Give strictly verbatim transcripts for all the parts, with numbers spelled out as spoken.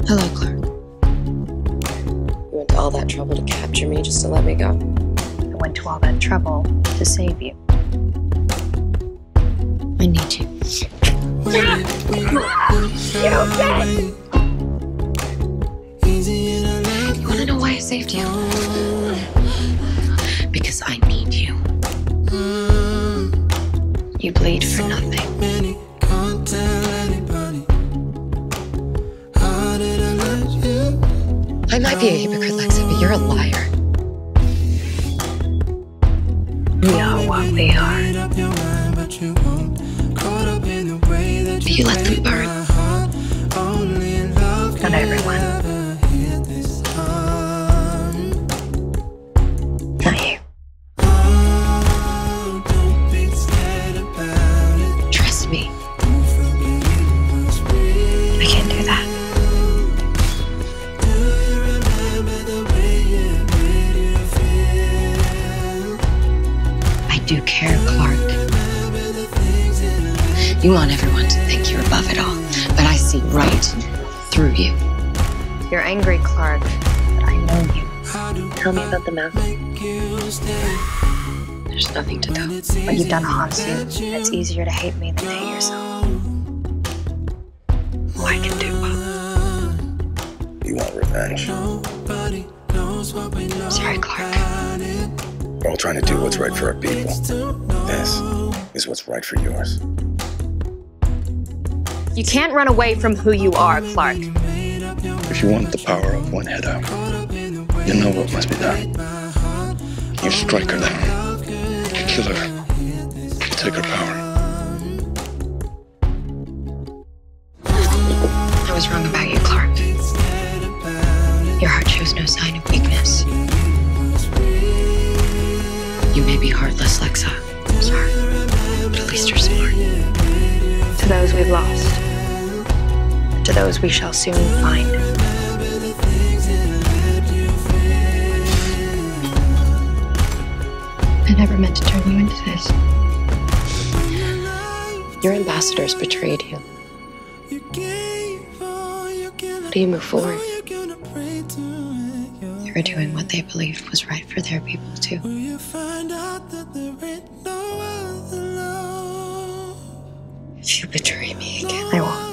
Hello, Clark. You went to all that trouble to capture me just to let me go? I went to all that trouble to save you. I need you. You're okay. You want to know why I saved you? Because I need you. You bleed for nothing. I might be a hypocrite, Lexa, but you're a liar. We are what we are. But you let them burn. Not everyone. Not you. Trust me. I can't do that. I do care, Clark. You want everyone to think you're above it all, but I see right through you. You're angry, Clark, but I know you. Tell me about the mountain. There's nothing to tell. What you've done haunts you. It's easier to hate me than to hate yourself. Oh, I can do both. You want revenge? Sorry, Clark. We're all trying to do what's right for our people. This is what's right for yours. You can't run away from who you are, Clark. If you want the power of one head out, you know what must be done. You strike her down. You kill her. You take her power. I was wrong about you, Clark. Your heart shows no sign of weakness. You may be heartless, Lexa. I'm sorry. But at least you're smart. To those we've lost. To those we shall soon find. I never meant to turn you into this. Your ambassadors betrayed you. How do you move forward? They were doing what they believed was right for their people, too. If you betray me again, I won't.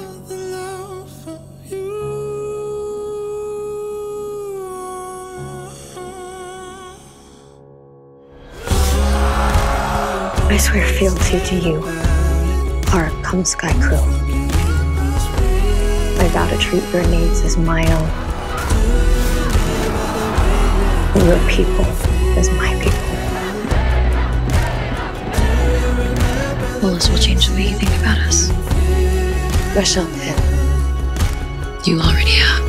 I swear fealty to you, Clark, come Sky Crew. I vow to treat your needs as my own. And your people as my people. Wallace will change the way you think about us. Rachel did. You already have.